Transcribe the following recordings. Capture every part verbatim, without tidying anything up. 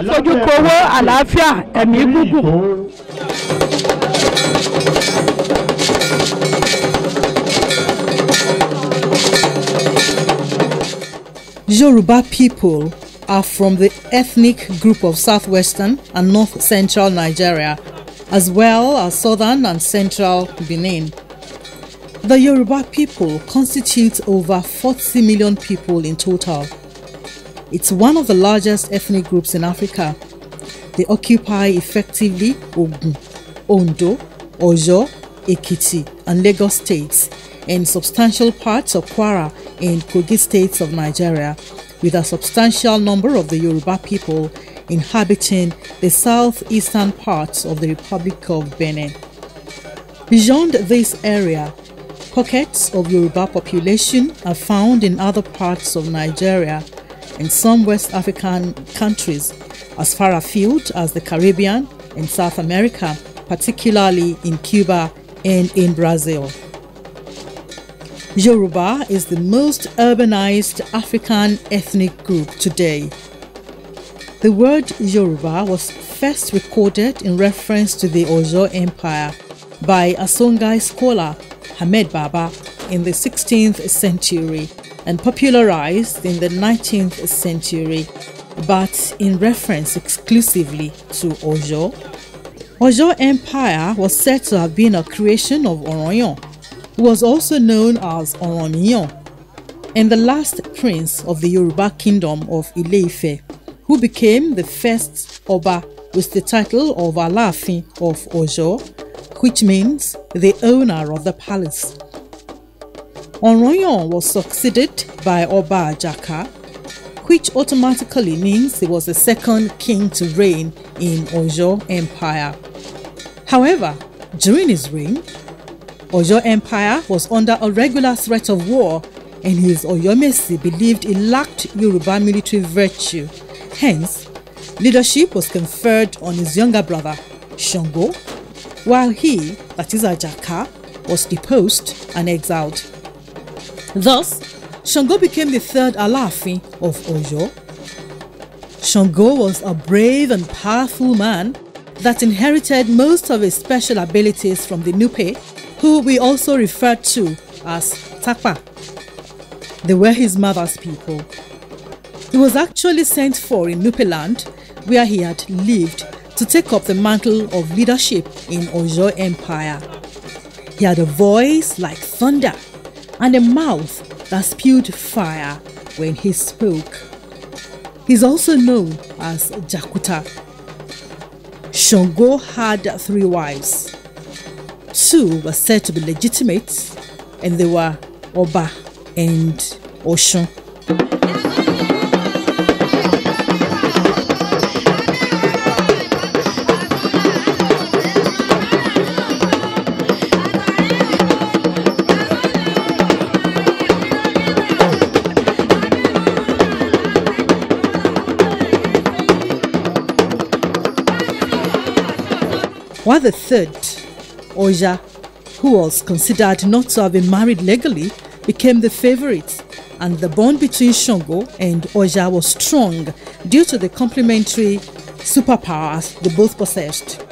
fojú kowó àlàáfíà ẹ̀mí gúngùn. Yoruba people are from the ethnic group of southwestern and north-central Nigeria, as well as southern and central Benin. The Yoruba people constitute over forty million people in total. It's one of the largest ethnic groups in Africa. They occupy effectively Ogun, Ondo, Oyo, Ekiti, and Lagos states, and substantial parts of Kwara and Kogi states of Nigeria, with a substantial number of the Yoruba people inhabiting the southeastern parts of the Republic of Benin. Beyond this area, pockets of Yoruba population are found in other parts of Nigeria and some West African countries, as far afield as the Caribbean and South America, particularly in Cuba and in Brazil. Yoruba is the most urbanized African ethnic group today. The word Yoruba was first recorded in reference to the Oyo Empire by a Songhai scholar, Ahmed Baba, in the sixteenth century and popularized in the nineteenth century, but in reference exclusively to Oyo. Oyo Empire was said to have been a creation of Oronyan, who was also known as Oroniyan, and the last prince of the Yoruba kingdom of Ile-Ife, who became the first Oba with the title of Alaafin of Oyo, which means the owner of the palace. Oronyan was succeeded by Oba Ajaka, which automatically means he was the second king to reign in Oyo Empire. However, during his reign, Oyo Empire was under a regular threat of war, and his Oyomesi believed he lacked Yoruba military virtue. Hence, leadership was conferred on his younger brother, Shango, while he, that is Ajaka, was deposed and exiled. Thus, Shango became the third Alaafin of Oyo. Shango was a brave and powerful man that inherited most of his special abilities from the Nupe, who we also refer to as Takpa. They were his mother's people. He was actually sent for in Nupe land, where he had lived, to take up the mantle of leadership in Oyo Empire. He had a voice like thunder and a mouth that spewed fire when he spoke. He's also known as Jakuta. Shango had three wives. Two were said to be legitimate, and they were Oba and Oshun. While the third, Oja, who was considered not to have been married legally, became the favorite, and the bond between Shango and Oja was strong due to the complementary superpowers they both possessed.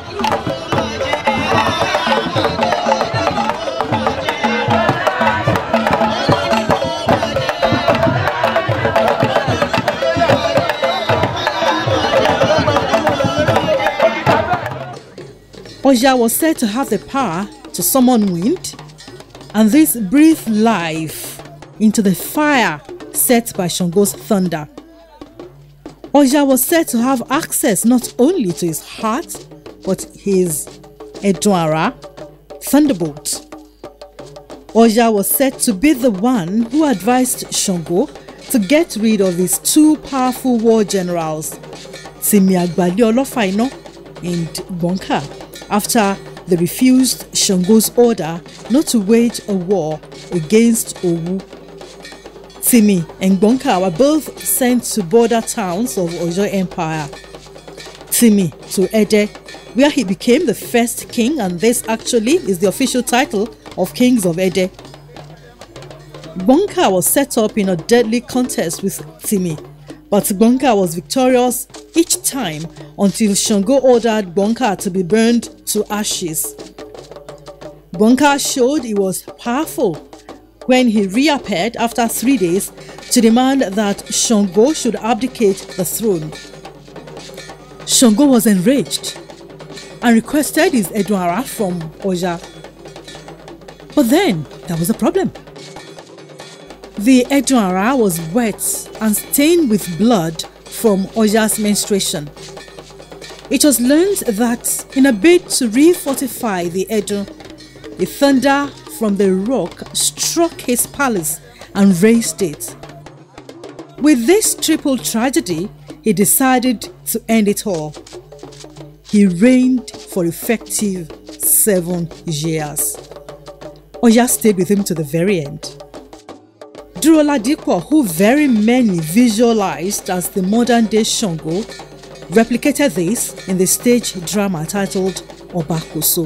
Oja was said to have the power to summon wind, and this breathed life into the fire set by Shango's thunder. Oja was said to have access not only to his heart, but his Edwara, thunderbolt. Oja was said to be the one who advised Shango to get rid of his two powerful war generals, Timi Agbali Olofaina and Gbonka, after they refused Shango's order not to wage a war against Owu. Timi and Gbonka were both sent to border towns of Oyo Empire. Timi to Ede, where he became the first king, and this actually is the official title of Kings of Ede. Gbonka was set up in a deadly contest with Timi, but Gbonka was victorious each time until Shango ordered Gbonka to be burned to ashes. Gbonka showed he was powerful when he reappeared after three days to demand that Shango should abdicate the throne. Shango was enraged and requested his Edunara from Oja. But then there was a problem. The Edunara was wet and stained with blood from Oja's menstruation. It was learned that in a bid to refortify the Edo, the thunder from the rock struck his palace and razed it. With this triple tragedy, he decided to end it all. He reigned for effective seven years. Oja stayed with him to the very end. Duro Ladipo, who very many visualized as the modern-day Shango, replicated this in the stage drama titled Oba Koso.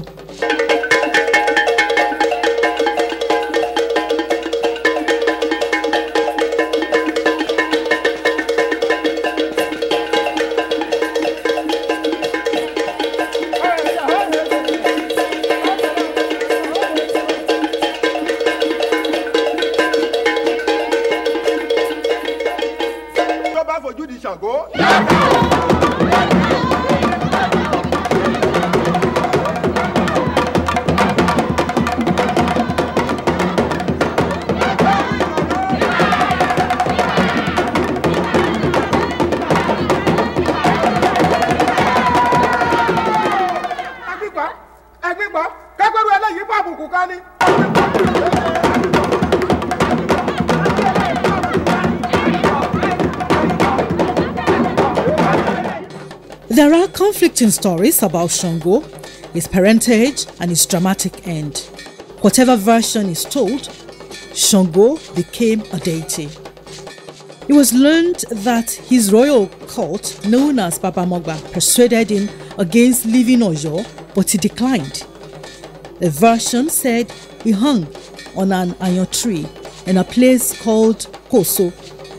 There are conflicting stories about Shango, his parentage and his dramatic end. Whatever version is told, Shango became a deity. It was learned that his royal court, known as Baba Mogba, persuaded him against leaving Oyo, but he declined. A version said he hung on an iron tree in a place called Koso.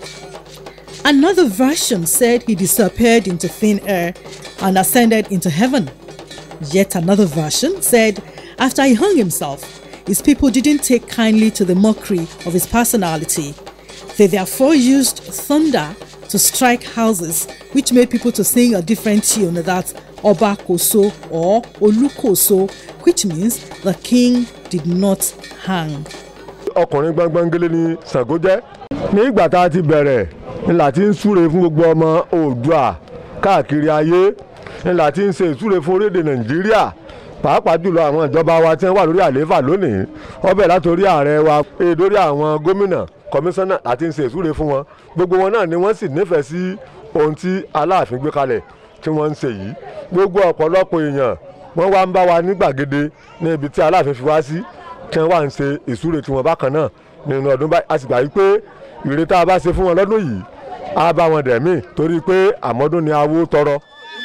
Another version said he disappeared into thin air and ascended into heaven. Yet another version said after he hung himself, his people didn't take kindly to the mockery of his personality. They therefore used thunder to strike houses, which made people to sing a different tune, that Oba Koso or Olukoso, which means the king did not hang. Ọkùnrin gbangbangele ni Ṣàngó jẹ́. Ní ìgbà tá a ti bẹ̀rẹ̀ ni láti ń súre fún gbogbo ọmọ Oòduà káàkiri ayé, ni láti ń ṣe ìsúre fún orílẹ̀-èdè Nàìjíríà, pàápàá jùlọ àwọn ìjọba wa tí wọ́n wà lórí àlééfà lónìí. Ó bẹ̀rẹ̀ látorí ààrẹ wa dórí àwọn gómìnà, kọmíṣánná, láti ń ṣe ìsúre fún wọn. Gbogbo wọn náà ni wọ́n sì nífẹ̀ẹ́ sí ohun tí Aláàfin gbé kalẹ̀ tí wọ́n ń ṣe yìí. Gbogbo ọ̀pọ̀lọpọ̀ èèyàn wọ́n wá ń bá wa ní gbàgede ní ibi tí Aláàfin fi wá sí, tí wọ́n wá ń ṣe ìsúre tí wọ́n bákan náà nínú ọdún báyìí. A sì gbà wípé ìre tá a bá ṣe fún wọn lọ́dún yìí á bá wọn dẹ̀ mí, torí pé àmọ́dún ni awó tọrọ.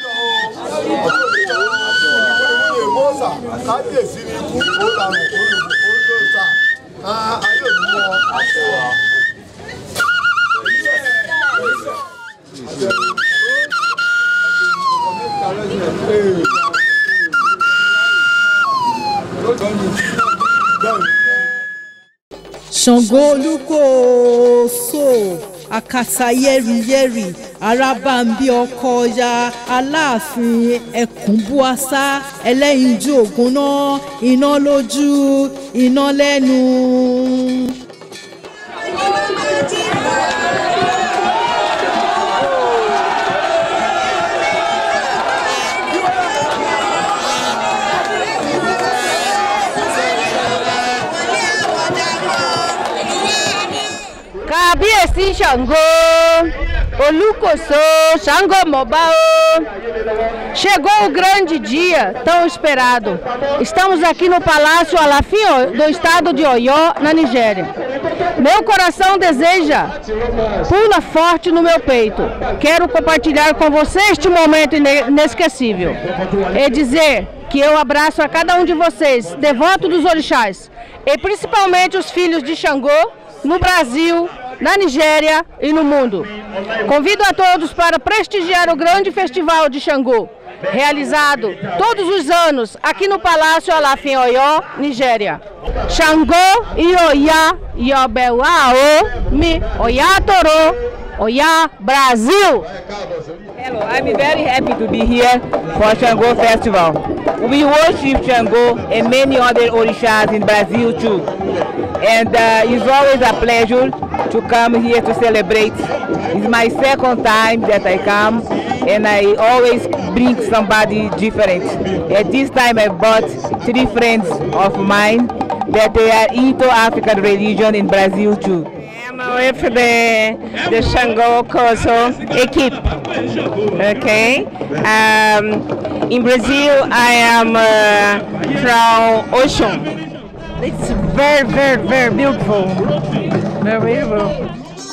Shango Olukoso, Akata yeri yeri, Arabambi ọkọ Ọya, Aláàfin ẹkùn Buasa, ẹlẹ́yinjú ògúnná, iná lójú, iná lẹ́nu. Kábíyèsí Ṣàngó, Olukoso, Ṣàngó Mobao. Chegou o grande dia tão esperado. Estamos aqui no Palácio Alafin do estado de Oyo, na Nigéria. Meu coração deseja, pula forte no meu peito. Quero compartilhar com você este momento inesquecível. E dizer que eu abraço a cada um de vocês, devoto dos orixás, e principalmente os filhos de Xangô, no Brasil, na Nigéria e no mundo. Convido a todos para prestigiar o grande festival de Xangô, realizado todos os anos aqui no Palácio Aláàfin Ọ̀yọ́, Nigéria. Xangô Ioya Yobewao Mi Oya Toro Oya Brasil. Hello, I'm very happy to be here for Xangô Festival. We worship Xangô and many other orishas in Brazil too. And uh, it's always a pleasure to come here to celebrate. It's my second time that I come, and I always bring somebody different. At this time I brought three friends of mine that they are into African religion in Brazil too. I'm with the, the Xangô Koso equipe. Okay. Um, in Brazil I am uh, from Ocean. It's very, very, very beautiful. Very beautiful.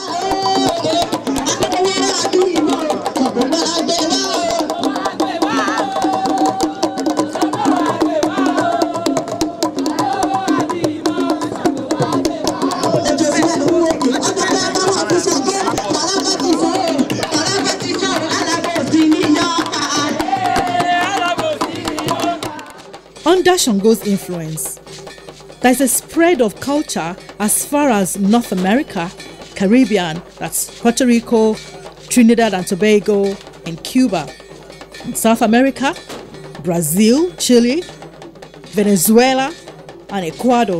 Under Xangô's influence, there is a spread of culture as far as North America, Caribbean, that's Puerto Rico, Trinidad and Tobago, and Cuba. In South America, Brazil, Chile, Venezuela, and Ecuador.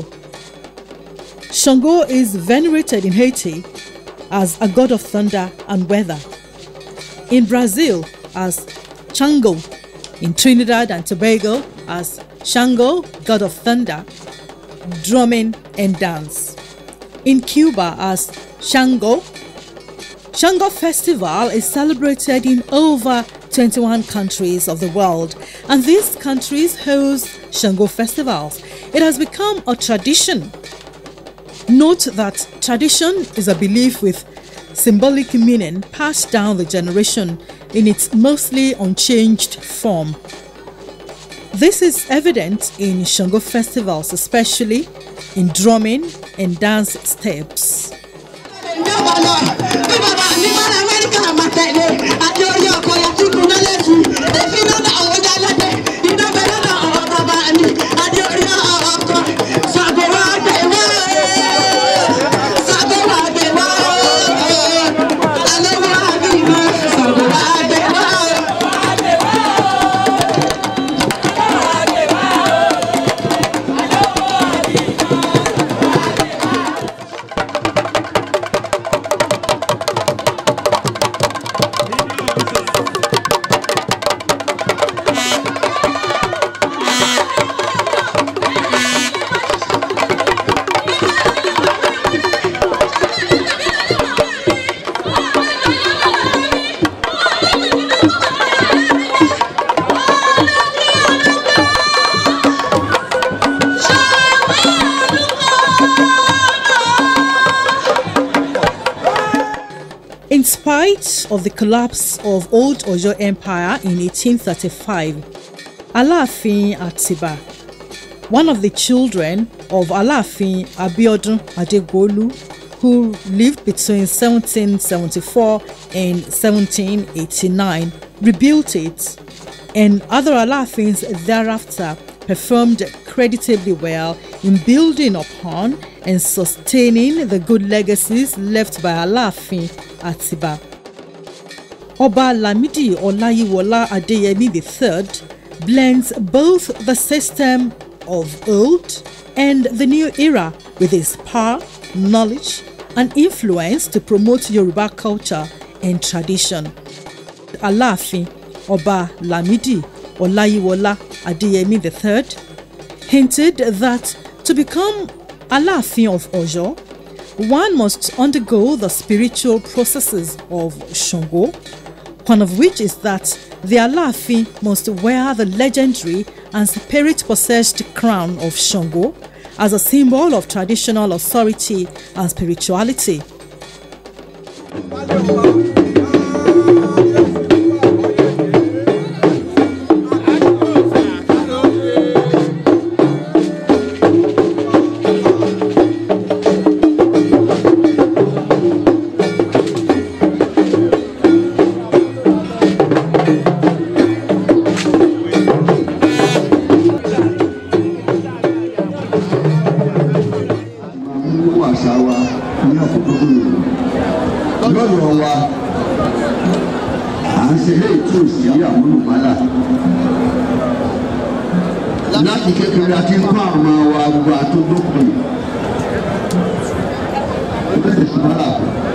Xangô is venerated in Haiti as a god of thunder and weather. In Brazil as Xangô. In Trinidad and Tobago as Xangô, god of thunder, drumming and dance. In Cuba as Xangô. Xangô Festival is celebrated in over twenty-one countries of the world, and these countries host Xangô festivals. It has become a tradition. Note that tradition is a belief with symbolic meaning passed down the generation in its mostly unchanged form. This is evident in Xangô festivals, especially in drumming and dance steps. In spite of the collapse of Old Oyo Empire in eighteen thirty-five, Aláàfin Atiba, one of the children of Aláàfin Abiodun Adegolu, who lived between seventeen seventy-four and seventeen eighty-nine, rebuilt it, and other Aláàfins thereafter performed creditably well in building upon and sustaining the good legacies left by Aláàfin Atiba. Ọba Lamidi Olayiwola Adeyemi the third blends both the system of old and the new era with his power, knowledge, and influence to promote Yoruba culture and tradition. Aláàfin Ọba Lamidi Olayiwola Adeyemi the third hinted that to become Aláàfin of Ọ̀yọ́, one must undergo the spiritual processes of Xangô, one of which is that the Aláàfin must wear the legendary and spirit-possessed crown of Xangô as a symbol of traditional authority and spirituality. nítòsí àmúlùmálà. Láti kékeré àti ń kọ́ àwọn ọmọ wa gbogbo àtúndókòyè. Ó bẹ̀rẹ̀ sí bọ́lá.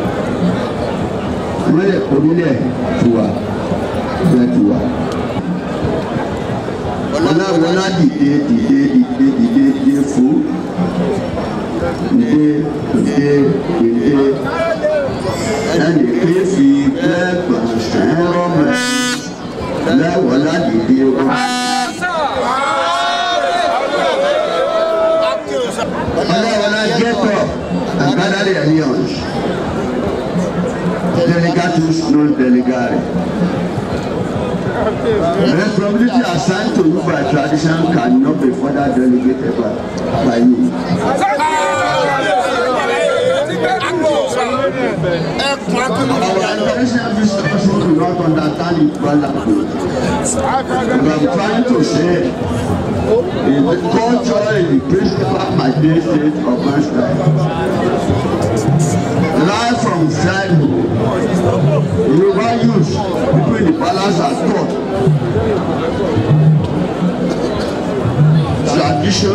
Ìmọ̀lẹ̀ orílẹ̀ tiwa bẹ́ẹ̀ tiwa. Ọ̀nà wọlá dìde dìde dìde dìde dìde fún. Dìde dìde dìde. Ẹnì pé fi gbẹ́gbọ̀n sẹ́rọ̀ mẹ́. Lẹ́wọ̀lá dìde wọn. Ọlọ́wọ́lá get up and gather the alliance. Delegatus non delegare. Responsibility assigned to you by tradition cannot be further delegated by, by you. Our international visitors do not understand it well. What I'm trying to say is the culture is the principal mandate of master. Right from childhood, Yoruba youth, people in the palace are taught tradition,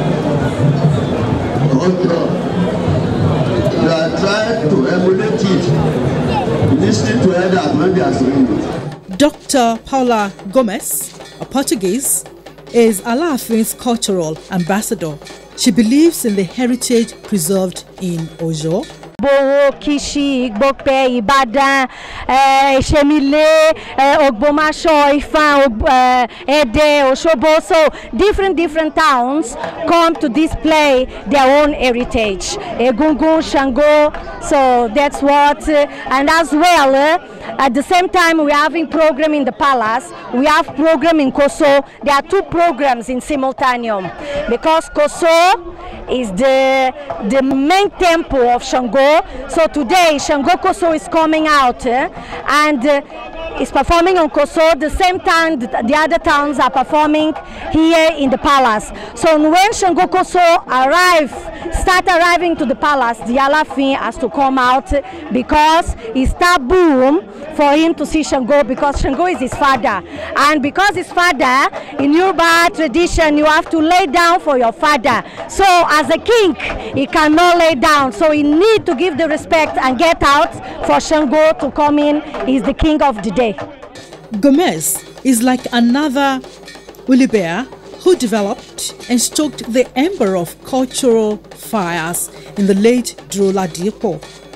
culture. They are trying to emulate it, listening to others when they are saying it. Doctor Paula Gomes, a Portuguese, is Alaafin's cultural ambassador. She believes in the heritage preserved in Oyo. Boro, Kishi, Igbokpe, Ibadan, Shemile, Ogbomoso, Ifan, Ede, Osogbo. So different different towns come to display their own heritage. Egungun, Shango. So that's what, and as well, at the same time we're having program in the palace. We have program in Koso. There are two programs in simultaneum because Koso is the the main temple of Shango. So today Shango Koso is coming out uh, and uh, is performing on Koso. The same time the, the other towns are performing here in the palace. So when Shango Koso arrive, start arriving to the palace, the Alaafin has to come out because it's taboo for him to see Shango because Shango is his father. And because his father, in Yoruba tradition, you have to lay down for your father. So as a king, he cannot lay down. So he need to give the respect and get out for Shango to come in. He's the king of the day. Gomez is like another Ulibea who developed and stoked the ember of cultural fires in the late Duro Ladipo.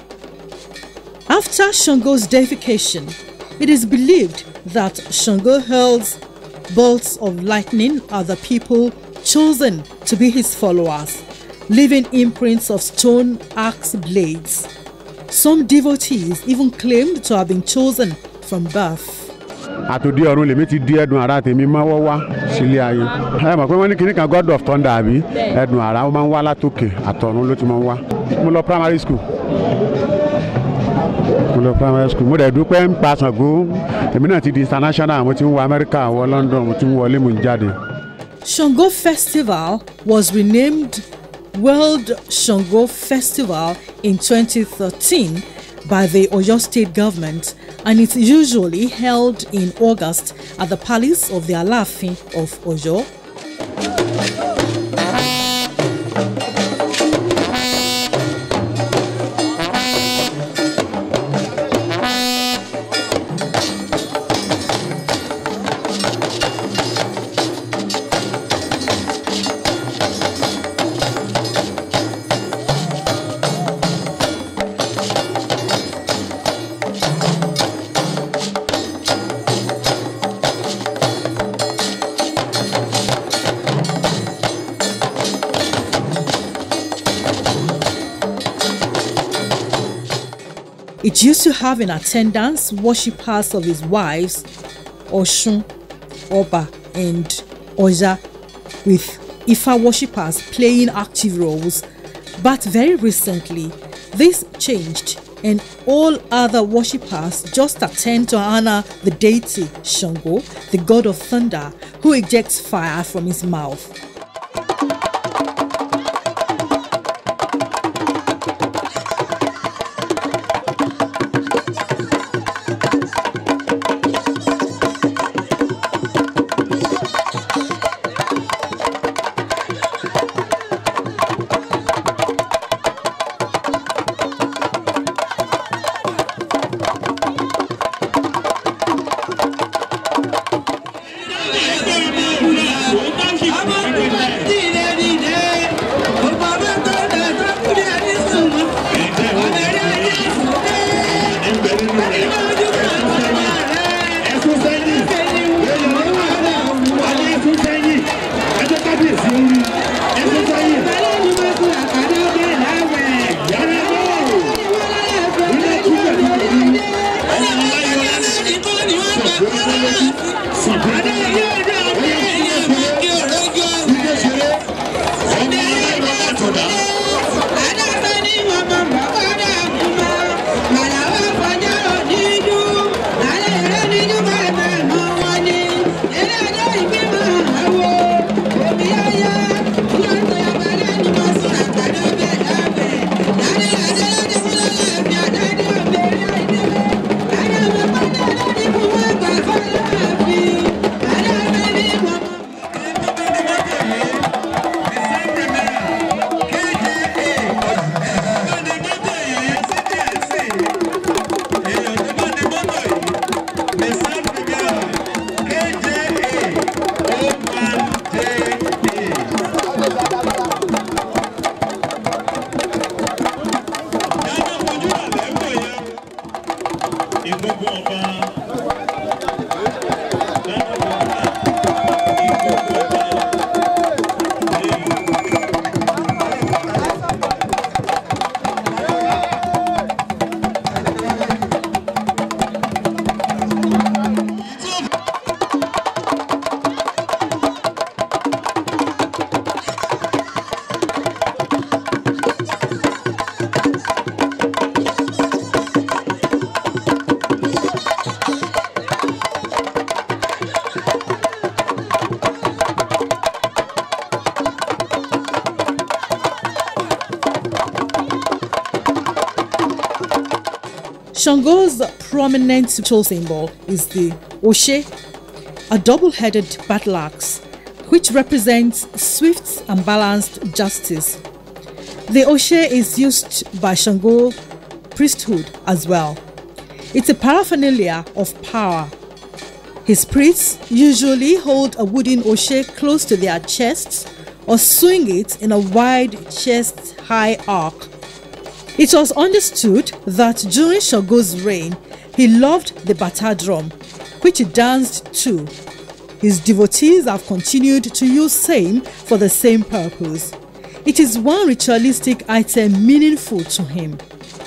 After Shango's deification, it is believed that Shango hurls bolts of lightning at the people chosen to be his followers, leaving imprints of stone axe blades. Some devotees even claimed to have been chosen from birth. Àtòdí ọ̀run lèmi ti di ẹ̀dùn àrà tèmi máa wọ́ wá sílé ayé. Ẹ mọ̀ pé wọ́n ní kíní kan God of Thunder àbí ẹ̀dùn àrà ó máa ń wá látòkè àtọ̀run ló ti máa ń wá. Mo lọ primary school. Mo lọ primary school. Mo dẹ̀ dúpẹ́ ń pa Ṣàngó. Èmi náà ti di international. Mo ti ń wọ America, wọ London, mo ti ń wọlé mo ń jáde. Shango Festival was renamed World Shango Festival in twenty thirteen by the Oyo State government, and it's usually held in August at the Palace of the Alaafin of Oyo. It used to have in attendance worshippers of his wives, Oshun, Oba, and Oja, with Ifa worshippers playing active roles. But very recently, this changed, and all other worshippers just attend to honor the deity Shango, the god of thunder, who ejects fire from his mouth. Shango's prominent ritual symbol is the Oshe, a double-headed battle axe, which represents swift and balanced justice. The Oshe is used by Shango priesthood as well. It's a paraphernalia of power. His priests usually hold a wooden Oshe close to their chests or swing it in a wide chest-high arc. It was understood that during Shango's reign, he loved the bata drum, which he danced to. His devotees have continued to use same for the same purpose. It is one ritualistic item meaningful to him.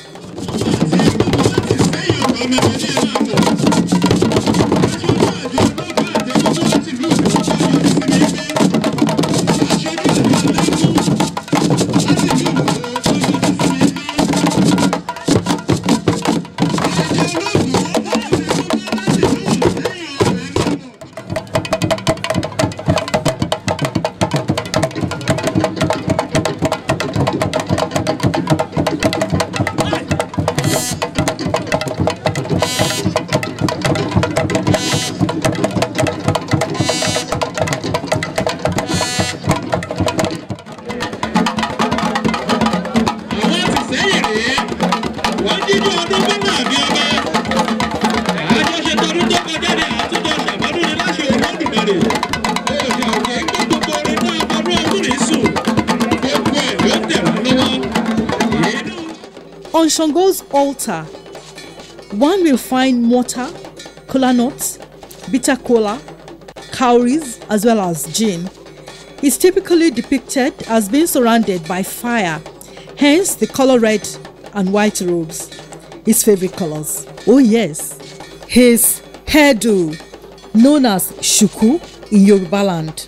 On Shango's altar, one will find mortar, kola nuts, bitter kola, cowries, as well as gin. He's typically depicted as being surrounded by fire, hence the color red and white robes, his favorite colors. Oh yes, his hairdo, known as shuku in Yoruba land.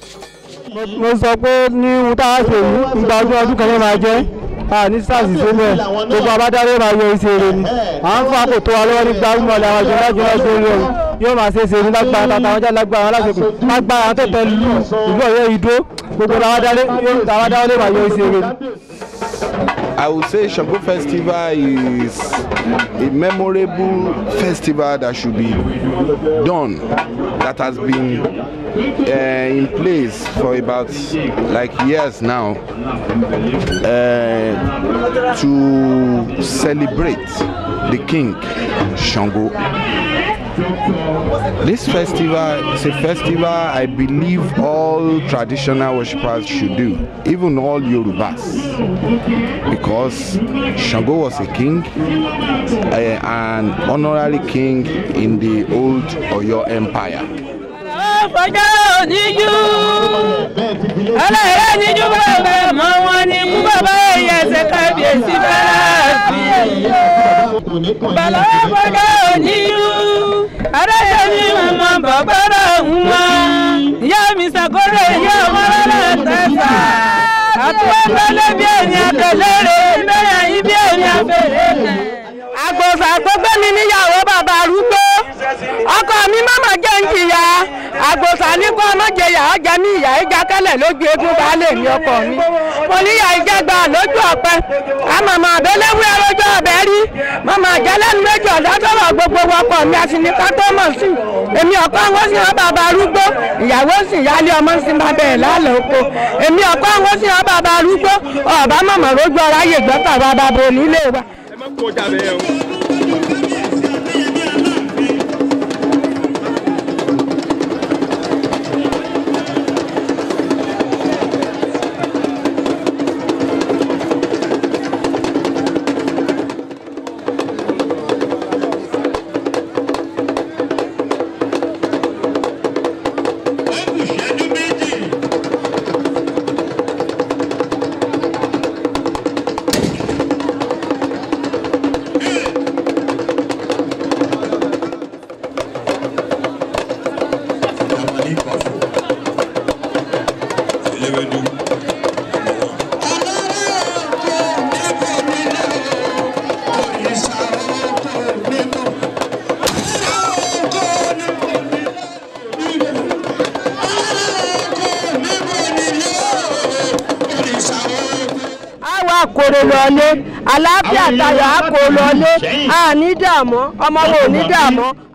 Ah, ní stars ìṣẹ́lẹ̀ gbogbo àbádáre máa yọ iṣẹ́ rẹ̀ ni à ń fún àkótó wa lọ́wọ́ nígbà ìmọ̀lẹ̀ àwọn ìjọba ìjọba tó rí ọ̀run yóò máa ṣe é ṣe ní lágbára tàtà àwọn jáde lágbára àwọn aláṣepọ̀ lágbára àwọn tẹ̀tẹ̀ lu ìlú Ọ̀yọ́ ìdó gbogbo àbádáre àbádáre máa yọ iṣẹ́ rẹ̀ ni. I would say Shango Festival is a memorable festival that should be done, that has been uh, in place for about like years now, uh, to celebrate the king Shango. This festival is a festival I believe all traditional worshippers should do, even all Yorubas, because Shango was a king, uh, an honorary king in the old Oyo Empire. kábíyèsí bẹ́ẹ̀ fi. Bàlá bọ́dọ̀ onílù. Adájọ́ ni màmá bàbá rẹ̀ ń wá. Ìyá mi ṣàkórè ìyá ọmọ rẹ̀ tẹ̀sà. Àtúwọ́gbọ́lé bí ẹni àtẹ̀lẹ́rẹ̀ lẹ́yìn ayé bí ẹni àfẹ́rẹ́ kẹ̀. Àgbòsà tó gbé mi níyàwó bàbá arúgbó. Ọkọ mi máma jẹ́ ń jìyà. Àgbòsà ní kó ọmọ jẹyà ọjà mi ìyá ìjà kẹlẹ̀ lójú egun baálé mi ọkọ mi. Mo níyà ìjẹgba lójú ọ̀pẹ. Àmàmà àbẹ́lẹ́wé lójú ọ̀bẹ rí. Màmá àjẹlẹ́nu méjì ọ̀dọ́ sọ̀rọ̀ gbogbo ọkọ mi àsìníkà tó mọ̀ sí. Èmi ọkọ wọn sì hàn bàbá arúgbó. Ìyàwó sì yálé ọmọ sí bàbá ẹ̀ lálẹ́ oko. Èmi ọkọ wọn sì hàn bàbá arúgbó. Ọ̀bá màmá lójú ọ̀rọ̀ ayé gbọ́tà bàbá bò nílé wa. Kórè lọlé àlàáfíà tayọ̀ á kó lọlé àní dààmú ọmọ wo ní dààmú